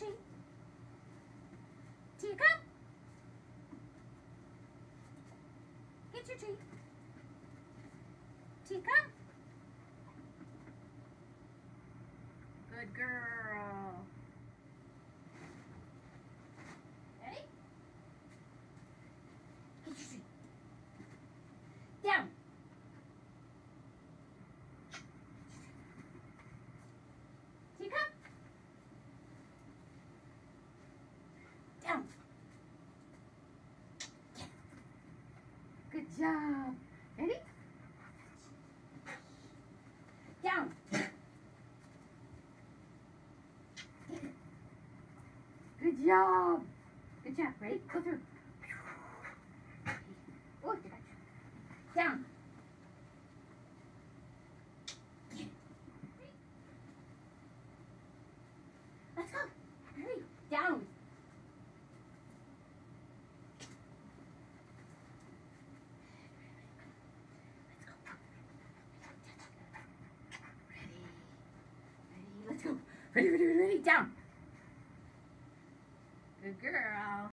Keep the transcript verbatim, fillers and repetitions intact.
treat. Tia, come. Get your treat. Tia, come. Good girl. Ready? Get your treat. Down. Tia, come. Down. Good job. Ready? Down. Good job. Good job. Ready? Go through. Oh, down. Let's go. Hurry. Down. Let's go. Ready, ready, ready, ready. Down. Good girl.